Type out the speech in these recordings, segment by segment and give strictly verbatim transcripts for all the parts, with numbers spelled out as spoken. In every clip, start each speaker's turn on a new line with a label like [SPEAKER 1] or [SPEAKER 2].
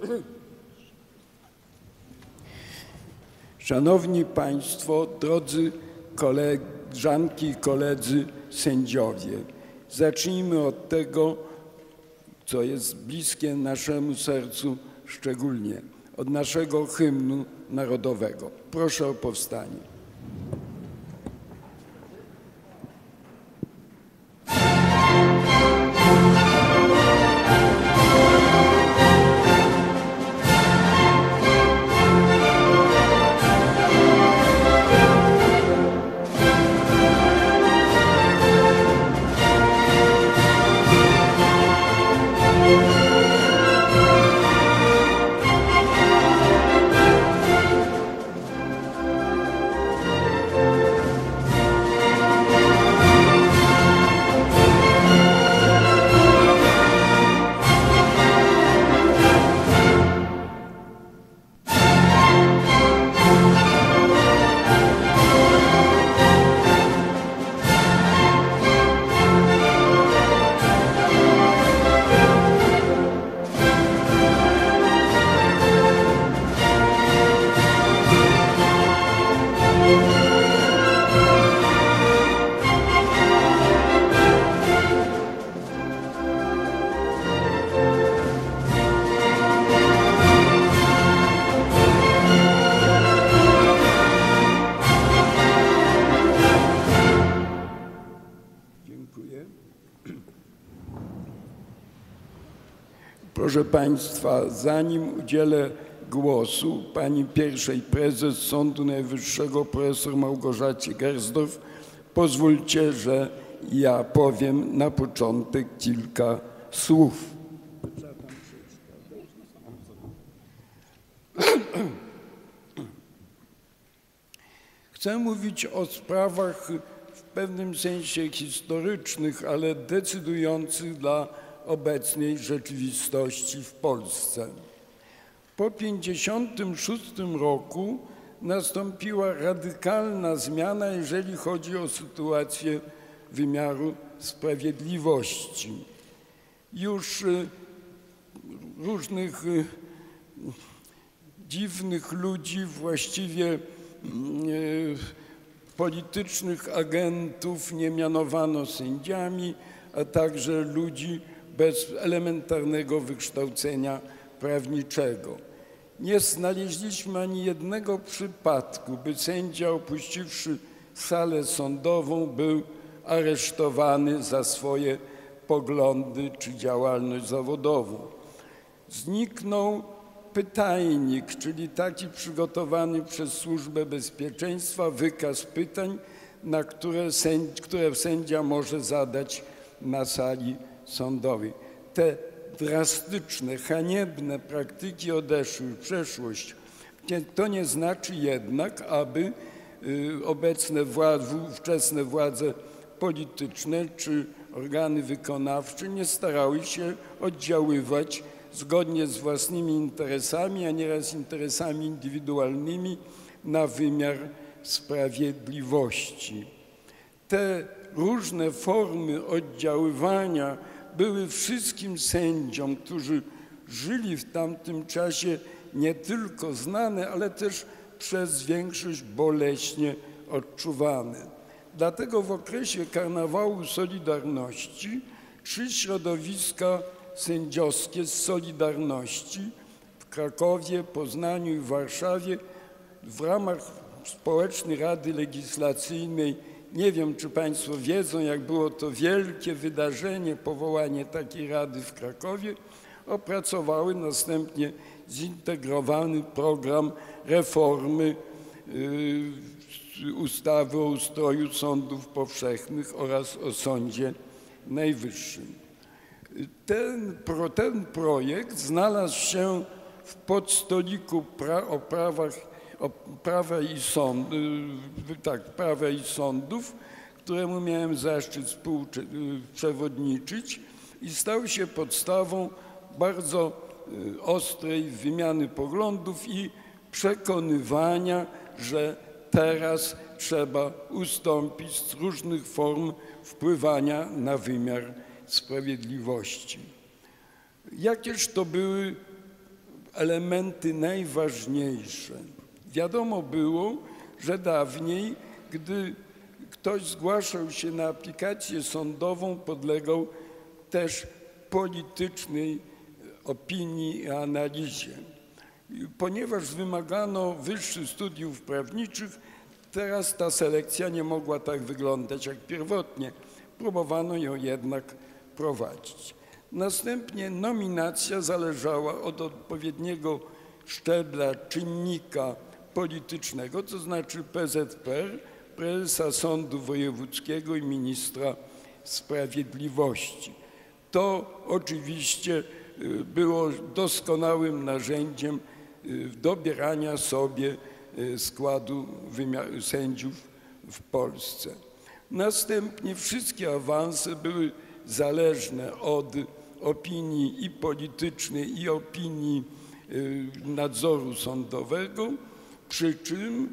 [SPEAKER 1] Szanowni Państwo, drodzy koleżanki i koledzy sędziowie, zacznijmy od tego, co jest bliskie naszemu sercu szczególnie, od naszego hymnu narodowego. Proszę o powstanie. Proszę Państwa, zanim udzielę głosu pani pierwszej prezes Sądu Najwyższego profesor Małgorzacie Gersdorf, pozwólcie, że ja powiem na początek kilka słów. Chcę mówić o sprawach w pewnym sensie historycznych, ale decydujących dla obecnej rzeczywistości w Polsce. Po tysiąc dziewięćset pięćdziesiątym szóstym roku nastąpiła radykalna zmiana, jeżeli chodzi o sytuację wymiaru sprawiedliwości. Już różnych dziwnych ludzi, właściwie politycznych agentów nie mianowano sędziami, a także ludzi bez elementarnego wykształcenia prawniczego. Nie znaleźliśmy ani jednego przypadku, by sędzia opuściwszy salę sądową był aresztowany za swoje poglądy czy działalność zawodową. Zniknął pytajnik, czyli taki przygotowany przez Służbę Bezpieczeństwa wykaz pytań, na które, sędzi, które sędzia może zadać na sali sądowej. Te drastyczne, haniebne praktyki odeszły w przeszłość. To nie znaczy jednak, aby obecne władze, ówczesne władze polityczne czy organy wykonawcze nie starały się oddziaływać zgodnie z własnymi interesami, a nieraz interesami indywidualnymi na wymiar sprawiedliwości. Te różne formy oddziaływania były wszystkim sędziom, którzy żyli w tamtym czasie, nie tylko znane, ale też przez większość boleśnie odczuwane. Dlatego w okresie Karnawału Solidarności trzy środowiska sędziowskie z Solidarności w Krakowie, Poznaniu i Warszawie w ramach Społecznej Rady Legislacyjnej, nie wiem, czy Państwo wiedzą, jak było to wielkie wydarzenie, powołanie takiej rady w Krakowie, opracowały następnie zintegrowany program reformy yy, ustawy o ustroju sądów powszechnych oraz o Sądzie Najwyższym. Ten, pro, ten projekt znalazł się w podstoliku pra, o prawach o prawa i sąd, tak, prawa i sądów, któremu miałem zaszczyt współprzewodniczyć i stał się podstawą bardzo ostrej wymiany poglądów i przekonywania, że teraz trzeba ustąpić z różnych form wpływania na wymiar sprawiedliwości. Jakież to były elementy najważniejsze. Wiadomo było, że dawniej, gdy ktoś zgłaszał się na aplikację sądową, podlegał też politycznej opinii i analizie. Ponieważ wymagano wyższych studiów prawniczych, teraz ta selekcja nie mogła tak wyglądać jak pierwotnie. Próbowano ją jednak prowadzić. Następnie nominacja zależała od odpowiedniego szczebla czynnika politycznego, to znaczy P Z P R, prezesa Sądu Wojewódzkiego i ministra sprawiedliwości. To oczywiście było doskonałym narzędziem dobierania sobie składu sędziów w Polsce. Następnie wszystkie awanse były zależne od opinii i politycznej, i opinii nadzoru sądowego, przy czym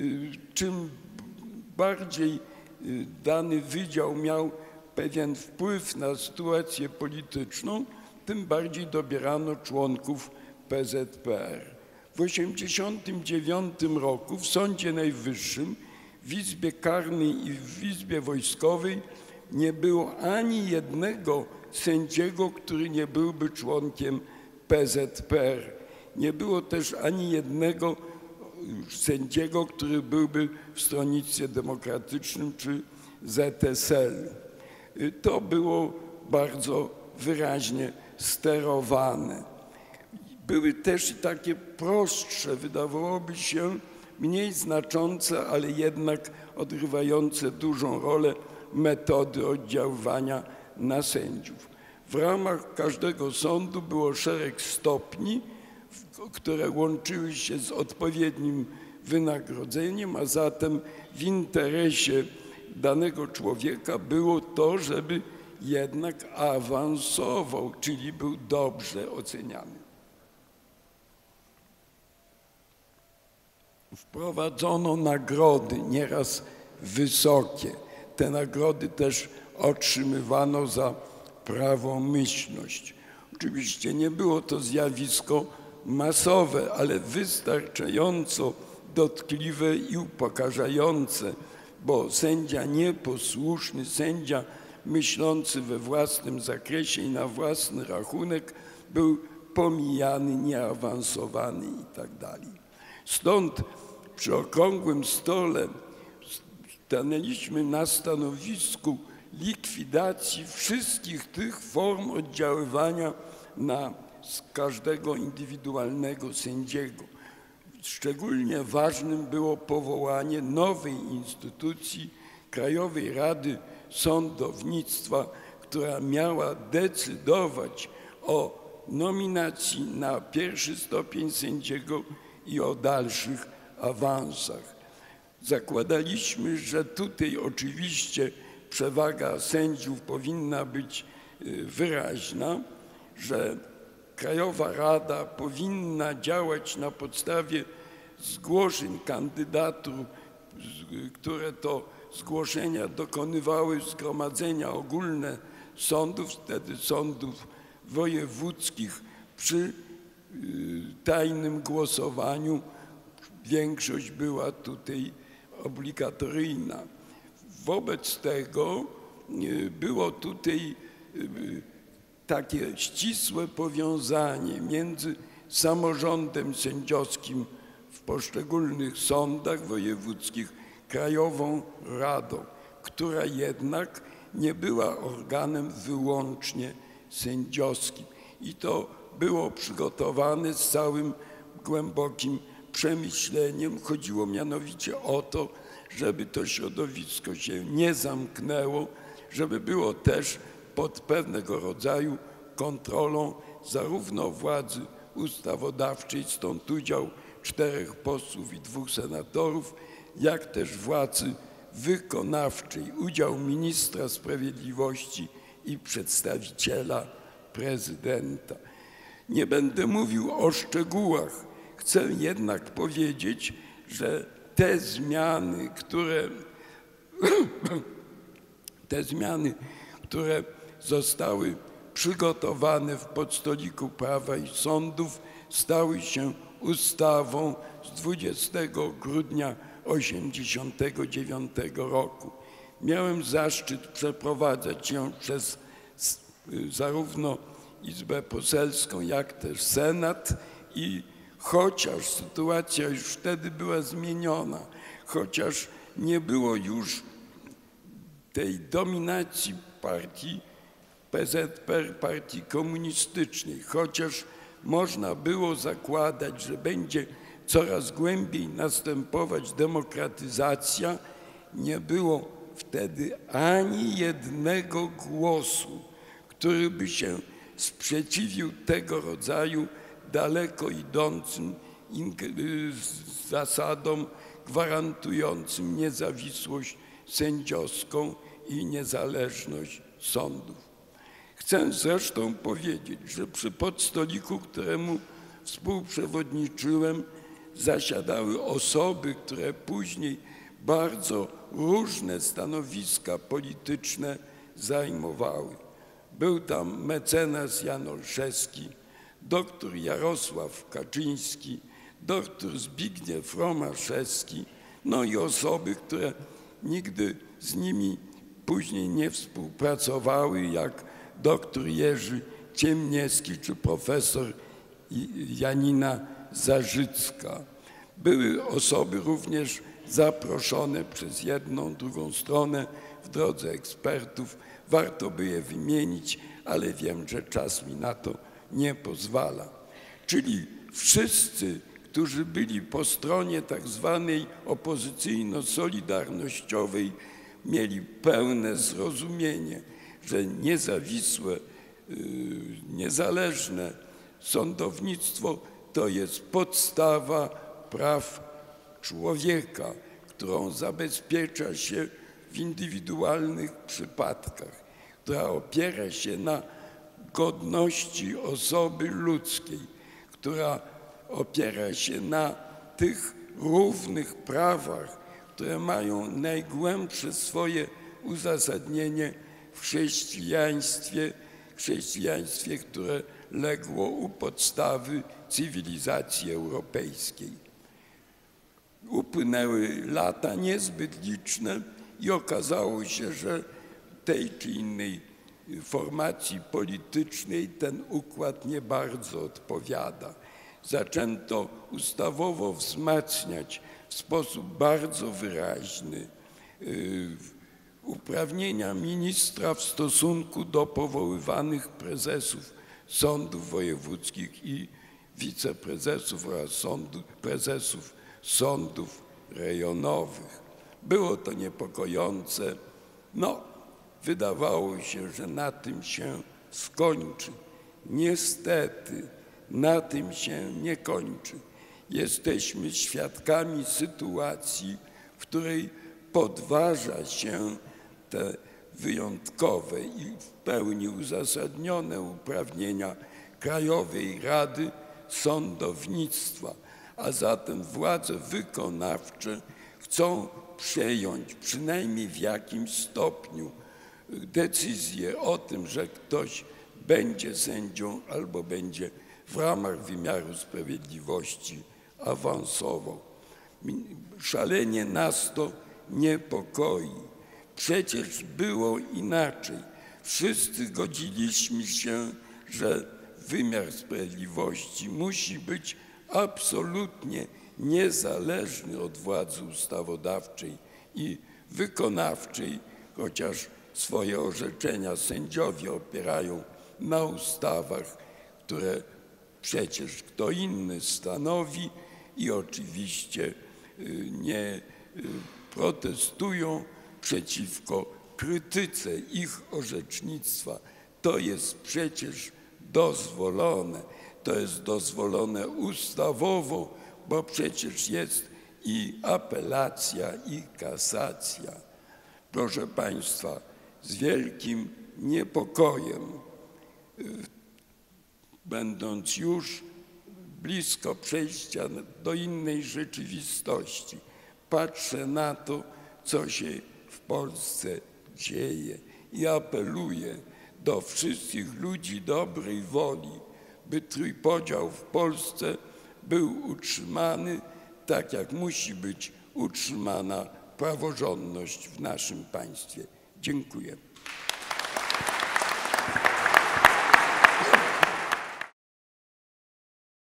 [SPEAKER 1] czym bardziej dany wydział miał pewien wpływ na sytuację polityczną, tym bardziej dobierano członków P Z P R. W tysiąc dziewięćset osiemdziesiątym dziewiątym roku w Sądzie Najwyższym, w Izbie Karnej i w Izbie Wojskowej nie było ani jednego sędziego, który nie byłby członkiem P Z P R. Nie było też ani jednego sędziego, który byłby w Stronnictwie Demokratycznym czy Z S L. To było bardzo wyraźnie sterowane. Były też i takie prostsze, wydawałoby się mniej znaczące, ale jednak odgrywające dużą rolę metody oddziaływania na sędziów. W ramach każdego sądu było szereg stopni, które łączyły się z odpowiednim wynagrodzeniem, a zatem w interesie danego człowieka było to, żeby jednak awansował, czyli był dobrze oceniany. Wprowadzono nagrody, nieraz wysokie. Te nagrody też otrzymywano za prawomyślność. Oczywiście nie było to zjawisko masowe, ale wystarczająco dotkliwe i upokarzające, bo sędzia nieposłuszny, sędzia myślący we własnym zakresie i na własny rachunek był pomijany, nieawansowany i tak dalej. Stąd przy okrągłym stole stanęliśmy na stanowisku likwidacji wszystkich tych form oddziaływania na każdego indywidualnego sędziego. Szczególnie ważnym było powołanie nowej instytucji, Krajowej Rady Sądownictwa, która miała decydować o nominacji na pierwszy stopień sędziego i o dalszych awansach. Zakładaliśmy, że tutaj oczywiście przewaga sędziów powinna być wyraźna, że Krajowa Rada powinna działać na podstawie zgłoszeń kandydatur, które to zgłoszenia dokonywały zgromadzenia ogólne sądów, wtedy sądów wojewódzkich przy tajnym głosowaniu. Większość była tutaj obligatoryjna. Wobec tego było tutaj takie ścisłe powiązanie między samorządem sędziowskim w poszczególnych sądach wojewódzkich, Krajową Radą, która jednak nie była organem wyłącznie sędziowskim. I to było przygotowane z całym głębokim przemyśleniem. Chodziło mianowicie o to, żeby to środowisko się nie zamknęło, żeby było też pod pewnego rodzaju kontrolą zarówno władzy ustawodawczej, stąd udział czterech posłów i dwóch senatorów, jak też władzy wykonawczej, udział ministra sprawiedliwości i przedstawiciela prezydenta. Nie będę mówił o szczegółach. Chcę jednak powiedzieć, że te zmiany, które, te zmiany, które zostały przygotowane w podstoliku prawa i sądów, stały się ustawą z dwudziestego grudnia tysiąc dziewięćset osiemdziesiątego dziewiątego roku. Miałem zaszczyt przeprowadzać ją przez zarówno Izbę Poselską, jak też Senat i chociaż sytuacja już wtedy była zmieniona, chociaż nie było już tej dominacji partii P Z P R, partii komunistycznej, chociaż można było zakładać, że będzie coraz głębiej następować demokratyzacja, nie było wtedy ani jednego głosu, który by się sprzeciwił tego rodzaju daleko idącym zasadom gwarantującym niezawisłość sędziowską i niezależność sądów. Chcę zresztą powiedzieć, że przy podstoliku, któremu współprzewodniczyłem, zasiadały osoby, które później bardzo różne stanowiska polityczne zajmowały. Był tam mecenas Jan Olszewski, doktor Jarosław Kaczyński, doktor Zbigniew Romaszewski, no i osoby, które nigdy z nimi później nie współpracowały, jak doktor Jerzy Ciemniewski czy profesor Janina Zarzycka. Były osoby również zaproszone przez jedną, drugą stronę w drodze ekspertów. Warto by je wymienić, ale wiem, że czas mi na to nie pozwala. Czyli wszyscy, którzy byli po stronie tak zwanej opozycyjno-solidarnościowej, mieli pełne zrozumienie, że niezawisłe, niezależne sądownictwo to jest podstawa praw człowieka, którą zabezpiecza się w indywidualnych przypadkach, która opiera się na godności osoby ludzkiej, która opiera się na tych równych prawach, które mają najgłębsze swoje uzasadnienie w chrześcijaństwie, chrześcijaństwie, które legło u podstawy cywilizacji europejskiej. Upłynęły lata niezbyt liczne i okazało się, że tej czy innej formacji politycznej ten układ nie bardzo odpowiada. Zaczęto ustawowo wzmacniać w sposób bardzo wyraźny uprawnienia ministra w stosunku do powoływanych prezesów sądów wojewódzkich i wiceprezesów oraz sądu, prezesów sądów rejonowych. Było to niepokojące. No, wydawało się, że na tym się skończy. Niestety na tym się nie kończy. Jesteśmy świadkami sytuacji, w której podważa się te wyjątkowe i w pełni uzasadnione uprawnienia Krajowej Rady Sądownictwa, a zatem władze wykonawcze chcą przejąć przynajmniej w jakimś stopniu decyzję o tym, że ktoś będzie sędzią albo będzie w ramach wymiaru sprawiedliwości awansował. Szalenie nas to niepokoi. Przecież było inaczej. Wszyscy godziliśmy się, że wymiar sprawiedliwości musi być absolutnie niezależny od władzy ustawodawczej i wykonawczej, chociaż swoje orzeczenia sędziowie opierają na ustawach, które przecież kto inny stanowi i oczywiście nie protestują przeciwko krytyce ich orzecznictwa. To jest przecież dozwolone. To jest dozwolone ustawowo, bo przecież jest i apelacja, i kasacja. Proszę Państwa, z wielkim niepokojem, będąc już blisko przejścia do innej rzeczywistości, patrzę na to, co się w Polsce dzieje i apeluję do wszystkich ludzi dobrej woli, by trójpodział w Polsce był utrzymany tak, jak musi być utrzymana praworządność w naszym państwie. Dziękuję.